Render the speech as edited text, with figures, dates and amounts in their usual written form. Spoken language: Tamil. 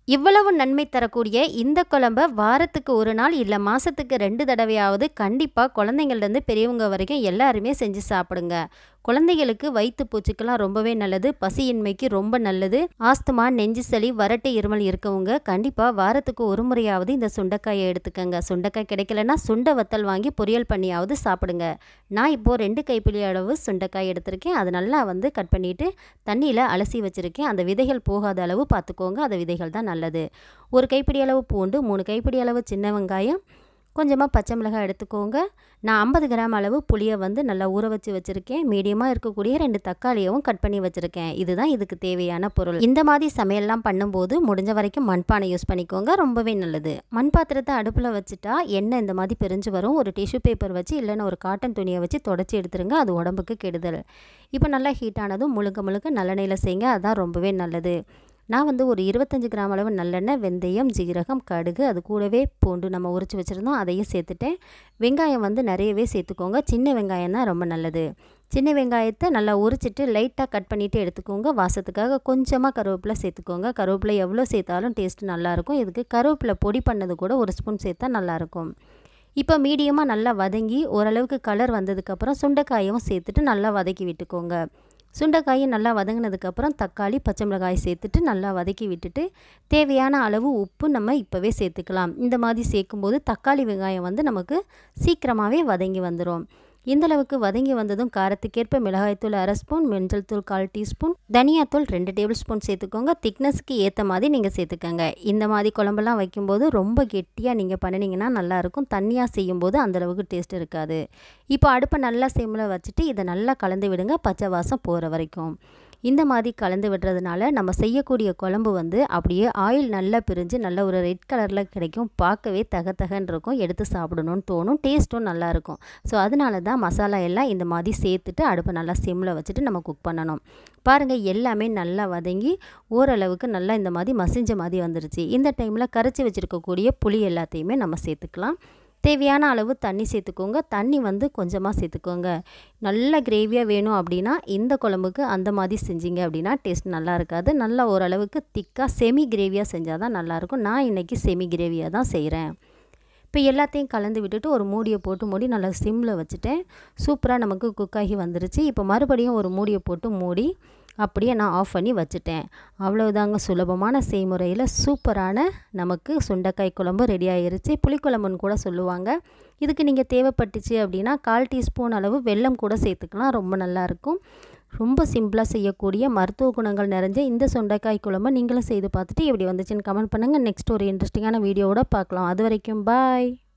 இவ்வளவு நன்மை தரக்கூடிய இந்த குழம்ப வாரத்துக்கு ஒரு நாள் இல்லை மாதத்துக்கு 2 தடவையாவது கண்டிப்பாக குழந்தைங்கள்லேருந்து பெரியவங்க வரைக்கும் எல்லாருமே செஞ்சு சாப்பிடுங்க. குழந்தைகளுக்கு வயிற்று பூச்சிக்கெல்லாம் ரொம்பவே நல்லது, பசியின்மைக்கு ரொம்ப நல்லது. ஆஸ்துமா, நெஞ்சு சளி, வறட்டு இருமல் இருக்கவங்க கண்டிப்பாக வாரத்துக்கு ஒரு முறையாவது இந்த சுண்டைக்காயை எடுத்துக்கங்க. சுண்டைக்காய் கிடைக்கலன்னா சுண்டை வத்தல் வாங்கி பொரியல் பண்ணியாவது சாப்பிடுங்க. நான் இப்போது 2 கைப்பிடி அளவு சுண்டைக்காய் எடுத்திருக்கேன். அது நல்லா கட் பண்ணிவிட்டு தண்ணியில் அலசி வச்சுருக்கேன். அந்த விதைகள் போகாத அளவு பார்த்துக்கோங்க. அந்த விதைகள் தான் நல்லது. 1 கைப்பிடி அளவு பூண்டு, 3 கைப்பிடி அளவு சின்ன வெங்காயம், கொஞ்சமாக பச்சை மிளகாய் எடுத்துக்கோங்க. நான் 50 கிராம் அளவு புளியை நல்லா ஊற வச்சு வச்சுருக்கேன். மீடியமாக இருக்கக்கூடிய 2 தக்காளியவும் கட் பண்ணி வச்சுருக்கேன். இதுதான் இதுக்கு தேவையான பொருள். இந்த மாதிரி சமையல்லாம் பண்ணும்போது முடிஞ்ச வரைக்கும் மண்பானை யூஸ் பண்ணிக்கோங்க, ரொம்பவே நல்லது. மண் பாத்திரத்தை அடுப்பில் வச்சுட்டா எண்ணெய் இந்த மாதிரி பிரிஞ்சு வரும். ஒரு டிஷ்யூ பேப்பர் வச்சு இல்லைன்னா ஒரு காட்டன் துணியை வச்சு தொடச்சி எடுத்துருங்க, அது உடம்புக்கு கெடுதல். இப்போ நல்லா ஹீட் ஆனதும் முழுக்க நல்லெண்ணெயில் செய்யுங்க, அதுதான் ரொம்பவே நல்லது. நான் ஒரு 25 கிராம் அளவு நல்லெண்ணெய், வெந்தயம், ஜீரகம், கடுகு, அது கூடவே பூண்டு நம்ம உரித்து வச்சுருந்தோம் அதையும் சேர்த்துட்டேன். வெங்காயம் நிறையவே சேர்த்துக்கோங்க. சின்ன வெங்காயம் தான் ரொம்ப நல்லது. சின்ன வெங்காயத்தை நல்லா உரிச்சிட்டு லைட்டாக கட் பண்ணிவிட்டு எடுத்துக்கோங்க. வாசத்துக்காக கொஞ்சமாக கருவேப்பிலை சேர்த்துக்கோங்க. கருவேப்பிலை எவ்வளோ சேர்த்தாலும் டேஸ்ட்டு நல்லாயிருக்கும். இதுக்கு கருவேப்பிலை பொடி பண்ணது கூட 1 ஸ்பூன் சேர்த்தா நல்லாயிருக்கும். இப்போ மீடியமாக நல்லா வதங்கி ஓரளவுக்கு கலர் வந்ததுக்கப்புறம் சுண்டைக்காயும் சேர்த்துட்டு நல்லா வதக்கி விட்டுக்கோங்க. சுண்டைக்காயும் நல்லா வதங்கினதுக்கப்புறம் தக்காளி, பச்சை மிளகாய் சேர்த்துட்டு நல்லா வதக்கி விட்டுட்டு தேவையான அளவு உப்பு நம்ம இப்போவே சேர்த்துக்கலாம். இந்த மாதிரி சேர்க்கும்போது தக்காளி வெங்காயம் நமக்கு சீக்கிரமாகவே வதங்கி வந்துடும். இந்தளவுக்கு வதங்கி வந்ததும் காரத்துக்கேற்ப மிளகாய்த்தூள் 1/2 ஸ்பூன், மஞ்சள் தூள் 1/4 டீஸ்பூன், தனியாத்தூள் 2 டேபிள் ஸ்பூன் சேர்த்துக்கோங்க. திக்னஸ்க்கு ஏற்ற மாதிரி நீங்கள் சேர்த்துக்கோங்க. இந்த மாதிரி குழம்பெல்லாம் வைக்கும்போது ரொம்ப கெட்டியாக நீங்கள் பண்ணினீங்கன்னா நல்லாயிருக்கும். தண்ணியாக செய்யும்போது அந்தளவுக்கு டேஸ்ட் இருக்காது. இப்போ அடுப்பை நல்லா சிம்மில் வச்சுட்டு இதை நல்லா கலந்து விடுங்க, பச்சை வாசம் போகிற வரைக்கும். இந்த மாதிரி கலந்து விடுறதுனால நம்ம செய்யக்கூடிய குழம்பு அப்படியே ஆயில் நல்லா பிரிஞ்சு நல்ல ஒரு ரெட் கலரில் கிடைக்கும். பார்க்கவே தகன்னு இருக்கும், எடுத்து சாப்பிடணும்னு தோணும், டேஸ்ட்டும் நல்லாயிருக்கும். ஸோ அதனால தான் மசாலா எல்லாம் இந்த மாதிரி சேர்த்துட்டு அடுப்பை நல்லா சிம்மில் வச்சுட்டு நம்ம குக் பண்ணணும். பாருங்கள், எல்லாமே நல்லா வதங்கி ஓரளவுக்கு நல்லா இந்த மாதிரி மசிஞ்ச மாதிரி வந்துருச்சு. இந்த டைமில் கரைச்சி வச்சுருக்கக்கூடிய புளி எல்லாத்தையுமே நம்ம சேர்த்துக்கலாம். தேவையான அளவு தண்ணி சேர்த்துக்கோங்க. தண்ணி கொஞ்சமாக சேர்த்துக்கோங்க. நல்ல கிரேவியாக வேணும் அப்படின்னா இந்த குழம்புக்கு அந்த மாதிரி செஞ்சீங்க அப்படின்னா டேஸ்ட் நல்லா இருக்காது. நல்லா ஓரளவுக்கு திக்காக செமி கிரேவியாக செஞ்சால் தான் நல்லாயிருக்கும். நான் இன்றைக்கி செமி கிரேவியாக தான் செய்கிறேன். இப்போ எல்லாத்தையும் கலந்து விட்டுட்டு ஒரு மூடியை போட்டு மூடி நல்லா சிம்மில் வச்சுட்டேன். சூப்பராக நமக்கு குக்காகி வந்துருச்சு. இப்போ மறுபடியும் ஒரு மூடியை போட்டு மூடி அப்படியே நான் ஆஃப் பண்ணி வச்சுட்டேன். அவ்வளோதாங்க, சுலபமான செய்முறையில் சூப்பரான நமக்கு சுண்டைக்காய் குழம்பு ரெடி ஆகிருச்சு. புளிக்குழம்புன்னு கூட சொல்லுவாங்க. இதுக்கு நீங்கள் தேவைப்பட்டுச்சு அப்படின்னா 1/4 டீஸ்பூன் அளவு வெல்லம் கூட சேர்த்துக்கலாம், ரொம்ப நல்லாயிருக்கும். ரொம்ப சிம்பிளாக செய்யக்கூடிய மருத்துவ குணங்கள் நிறைஞ்ச இந்த சுண்டைக்காய் குழம்பு நீங்களும் செய்து பார்த்துட்டு எப்படி வந்துச்சுன்னு கமெண்ட் பண்ணுங்கள். நெக்ஸ்ட் ஒரு இன்ட்ரெஸ்டிங்கான வீடியோவோட பார்க்கலாம். அது வரைக்கும் பாய்.